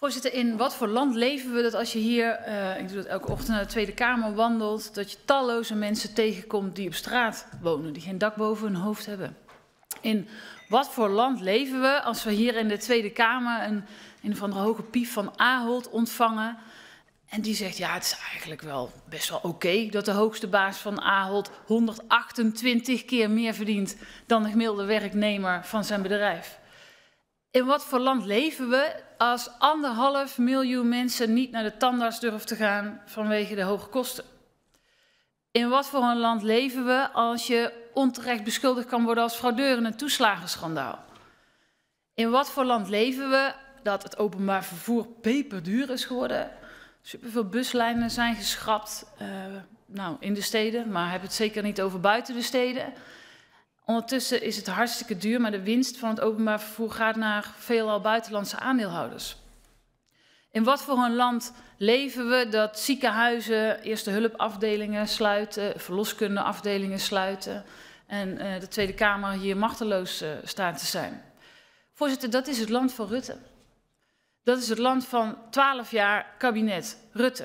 Voorzitter, in wat voor land leven we dat als je hier, ik doe dat elke ochtend naar de Tweede Kamer wandelt, dat je talloze mensen tegenkomt die op straat wonen, die geen dak boven hun hoofd hebben. In wat voor land leven we als we hier in de Tweede Kamer een of andere hoge pief van Ahold ontvangen en die zegt, ja, het is eigenlijk wel best wel oké dat de hoogste baas van Ahold 128 keer meer verdient dan de gemiddelde werknemer van zijn bedrijf. In wat voor land leven we als 1,5 miljoen mensen niet naar de tandarts durven te gaan vanwege de hoge kosten? In wat voor een land leven we als je onterecht beschuldigd kan worden als fraudeur in een toeslagenschandaal? In wat voor land leven we dat het openbaar vervoer peperduur is geworden? Superveel buslijnen zijn geschrapt, in de steden, maar hebben het zeker niet over buiten de steden. Ondertussen is het hartstikke duur, maar de winst van het openbaar vervoer gaat naar veelal buitenlandse aandeelhouders. In wat voor een land leven we dat ziekenhuizen eerste hulpafdelingen sluiten, verloskundeafdelingen sluiten en de Tweede Kamer hier machteloos staat te zijn? Voorzitter, dat is het land van Rutte. Dat is het land van 12 jaar kabinet Rutte.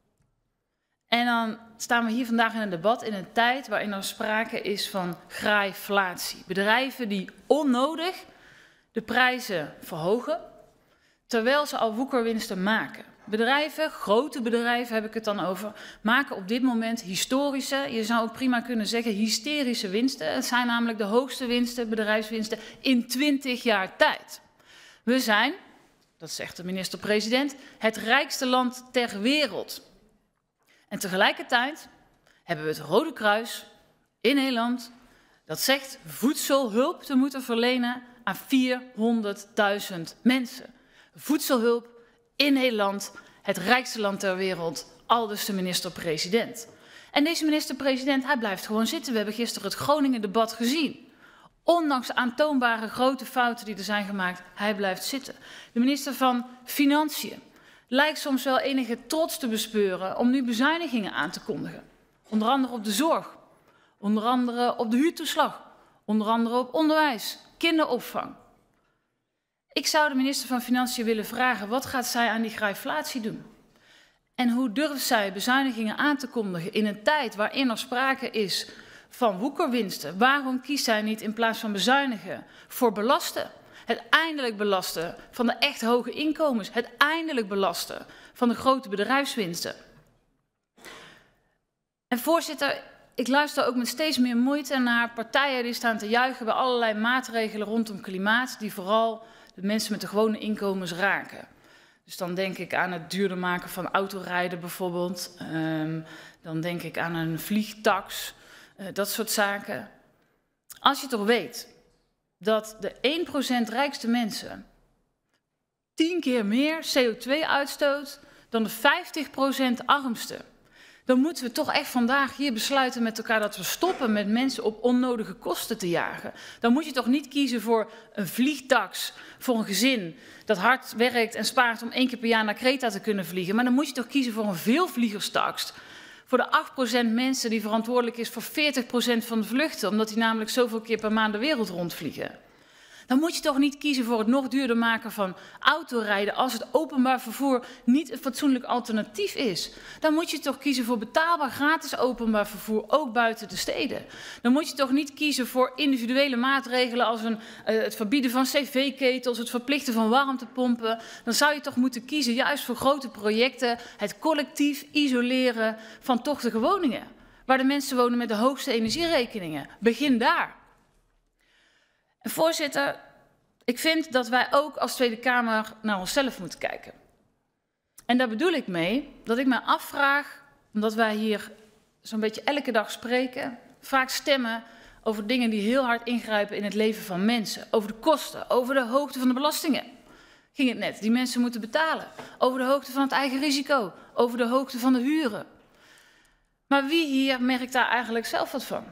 En dan staan we hier vandaag in een debat in een tijd waarin er sprake is van graaiflatie. Bedrijven die onnodig de prijzen verhogen, terwijl ze al woekerwinsten maken. Bedrijven, grote bedrijven heb ik het dan over, maken op dit moment historische, je zou ook prima kunnen zeggen hysterische winsten. Het zijn namelijk de hoogste winsten, bedrijfswinsten, in 20 jaar tijd. We zijn, dat zegt de minister-president, het rijkste land ter wereld. En tegelijkertijd hebben we het Rode Kruis in Nederland dat zegt voedselhulp te moeten verlenen aan 400.000 mensen. Voedselhulp in Nederland, het rijkste land ter wereld, aldus de minister-president. En deze minister-president, hij blijft gewoon zitten. We hebben gisteren het Groningen-debat gezien. Ondanks aantoonbare grote fouten die er zijn gemaakt, hij blijft zitten. De minister van Financiën lijkt soms wel enige trots te bespeuren om nu bezuinigingen aan te kondigen. Onder andere op de zorg, onder andere op de huurtoeslag, onder andere op onderwijs, kinderopvang. Ik zou de minister van Financiën willen vragen, wat gaat zij aan die graaiflatie doen? En hoe durft zij bezuinigingen aan te kondigen in een tijd waarin er sprake is van woekerwinsten? Waarom kiest zij niet in plaats van bezuinigen voor belasten? Het eindelijk belasten van de echt hoge inkomens. Het eindelijk belasten van de grote bedrijfswinsten. En voorzitter, ik luister ook met steeds meer moeite naar partijen die staan te juichen bij allerlei maatregelen rondom klimaat die vooral de mensen met de gewone inkomens raken. Dus dan denk ik aan het duurder maken van autorijden bijvoorbeeld. Dan denk ik aan een vliegtax, dat soort zaken. Als je toch weet dat de 1% rijkste mensen 10 keer meer CO2 uitstoot dan de 50% armste, dan moeten we toch echt vandaag hier besluiten met elkaar dat we stoppen met mensen op onnodige kosten te jagen. Dan moet je toch niet kiezen voor een vliegtax voor een gezin dat hard werkt en spaart om 1 keer per jaar naar Kreta te kunnen vliegen. Maar dan moet je toch kiezen voor een veelvliegerstax. Voor de 8% mensen die verantwoordelijk is voor 40% van de vluchten, omdat die namelijk zoveel keer per maand de wereld rondvliegen. Dan moet je toch niet kiezen voor het nog duurder maken van autorijden als het openbaar vervoer niet een fatsoenlijk alternatief is. Dan moet je toch kiezen voor betaalbaar gratis openbaar vervoer, ook buiten de steden. Dan moet je toch niet kiezen voor individuele maatregelen als het verbieden van cv-ketels, het verplichten van warmtepompen. Dan zou je toch moeten kiezen juist voor grote projecten, het collectief isoleren van tochtige woningen, waar de mensen wonen met de hoogste energierekeningen. Begin daar. En voorzitter, ik vind dat wij ook als Tweede Kamer naar onszelf moeten kijken. En daar bedoel ik mee dat ik me afvraag, omdat wij hier zo'n beetje elke dag spreken, vaak stemmen over dingen die heel hard ingrijpen in het leven van mensen. Over de kosten, over de hoogte van de belastingen. Ging het net, die mensen moeten betalen. Over de hoogte van het eigen risico, over de hoogte van de huren. Maar wie hier merkt daar eigenlijk zelf wat van?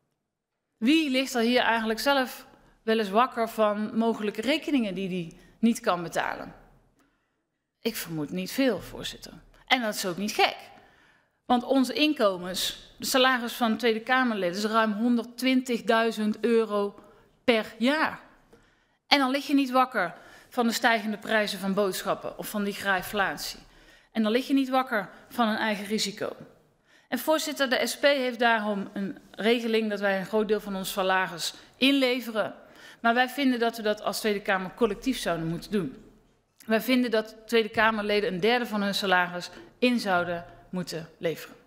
Wie ligt er hier eigenlijk zelf wel eens wakker van mogelijke rekeningen die hij niet kan betalen? Ik vermoed niet veel, voorzitter. En dat is ook niet gek. Want onze inkomens, de salaris van Tweede Kamerleden, is ruim €120.000 per jaar. En dan lig je niet wakker van de stijgende prijzen van boodschappen of van die graaiflatie. En dan lig je niet wakker van een eigen risico. En voorzitter, de SP heeft daarom een regeling dat wij een groot deel van ons salaris inleveren. Maar wij vinden dat we dat als Tweede Kamer collectief zouden moeten doen. Wij vinden dat Tweede Kamerleden een derde van hun salaris in zouden moeten leveren.